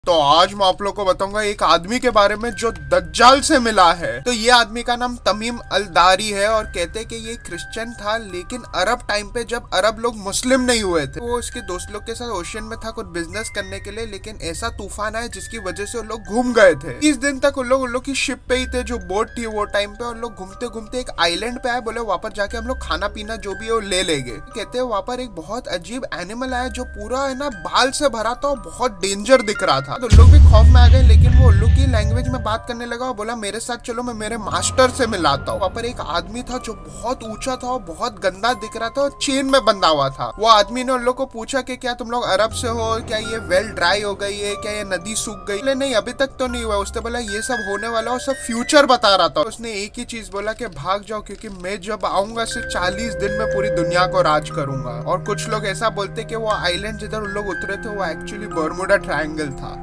तो आज मैं आप लोग को बताऊंगा एक आदमी के बारे में जो दज्जाल से मिला है। तो ये आदमी का नाम तमीम अलदारी है और कहते हैं कि ये क्रिश्चियन था, लेकिन अरब टाइम पे जब अरब लोग मुस्लिम नहीं हुए थे, वो उसके दोस्त लोग के साथ ओशियन में था कुछ बिजनेस करने के लिए, लेकिन ऐसा तूफान आया जिसकी वजह से उन लोग घूम गए थे। इस दिन तक उन लोग की शिप पे ही थे, जो बोट थी वो टाइम पे। उन लोग घूमते घूमते एक आइलैंड पे आए, बोले वहां पर जाके हम लोग खाना पीना जो भी है वो ले लेंगे। कहते हैं वहां पर एक बहुत अजीब एनिमल आया जो पूरा है ना बाल से भरा था और बहुत डेंजर दिख रहा था। तो लोग भी खौफ में आ गए, लेकिन वो उल्लू की लैंग्वेज में बात करने लगा और बोला मेरे साथ चलो, मैं मेरे मास्टर से मिलाता हूँ। वहाँ पर एक आदमी था जो बहुत ऊंचा था और बहुत गंदा दिख रहा था और चेन में बंधा हुआ था। वो आदमी ने उन लोग को पूछा कि क्या तुम लोग अरब से हो, क्या ये वेल ड्राई हो गई है, क्या ये नदी सूख गई? बोले नहीं, अभी तक तो नहीं हुआ। उसने बोला ये सब होने वाला और सब फ्यूचर बता रहा था। उसने एक ही चीज बोला कि भाग जाओ, क्योंकि मैं जब आऊंगा सिर्फ 40 दिन में पूरी दुनिया को राज करूंगा। और कुछ लोग ऐसा बोलते कि वो आइलैंड जिधर उन लोग उतरे थे वो एक्चुअली बर्मुडा ट्रायंगल था।